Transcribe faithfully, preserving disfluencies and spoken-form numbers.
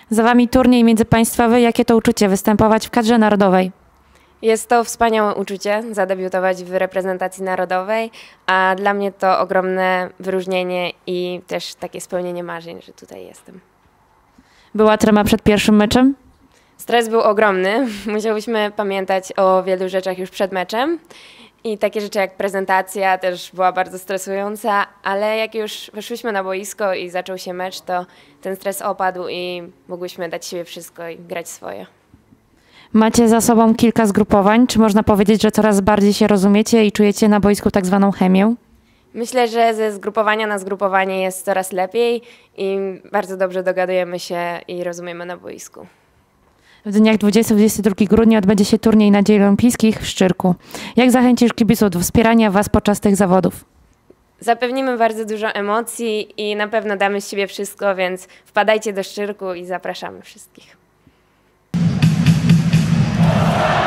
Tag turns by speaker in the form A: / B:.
A: Za Wami turniej międzypaństwowy. Jakie to uczucie występować w kadrze narodowej?
B: Jest to wspaniałe uczucie zadebiutować w reprezentacji narodowej, a dla mnie to ogromne wyróżnienie i też takie spełnienie marzeń, że tutaj jestem.
A: Była trema przed pierwszym meczem?
B: Stres był ogromny, musiałyśmy pamiętać o wielu rzeczach już przed meczem i takie rzeczy jak prezentacja też była bardzo stresująca, ale jak już weszłyśmy na boisko i zaczął się mecz, to ten stres opadł i mogłyśmy dać siebie wszystko i grać swoje.
A: Macie za sobą kilka zgrupowań. Czy można powiedzieć, że coraz bardziej się rozumiecie i czujecie na boisku tak zwaną chemię?
B: Myślę, że ze zgrupowania na zgrupowanie jest coraz lepiej i bardzo dobrze dogadujemy się i rozumiemy na boisku.
A: W dniach dwudziestego do dwudziestego drugiego grudnia odbędzie się turniej Nadziei Olimpijskich w Szczyrku. Jak zachęcisz kibiców do wspierania Was podczas tych zawodów?
B: Zapewnimy bardzo dużo emocji i na pewno damy z siebie wszystko, więc wpadajcie do Szczyrku i zapraszamy wszystkich.